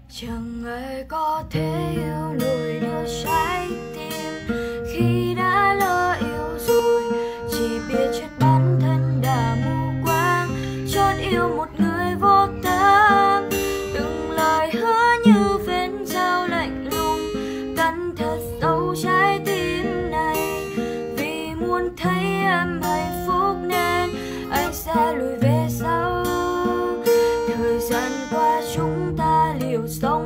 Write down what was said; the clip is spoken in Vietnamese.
Chẳng ai có thể hiểu nổi điều trái tim khi đã lỡ yêu rồi. Chỉ biết chuyện bản thân đã mù quáng, chót yêu một người vô tâm. Từng lời hứa như vết dao lạnh lùng cắn thật sâu trái tim này. Vì muốn thấy em hạnh phúc nên anh sẽ lùi về sau. Thời gian qua chúng ta liều sống